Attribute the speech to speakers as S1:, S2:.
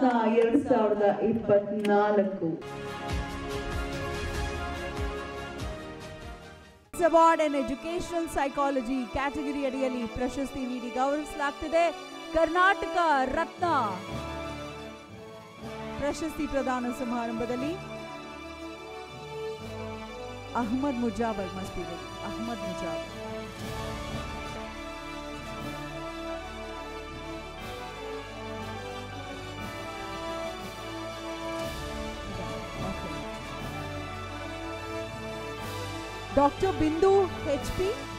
S1: Ratna 2024
S2: award in educational psychology category ಅಡಿಯಲ್ಲಿ ಪ್ರಶಸ್ತಿ ನೀಡಿ ಗೌರವಿಸಲಾಗುತ್ತಿದೆ. ಕರ್ನಾಟಕ ರತ್ನ ಪ್ರಶಸ್ತಿ ಪ್ರದಾನ ಸಮಾರಂಭದಲ್ಲಿ ಅಹಮದ್ ಮುಜಾವರ್ ಅಹಮದ್ ಮುಜಾವರ್ डॉक्टर बिंदु HP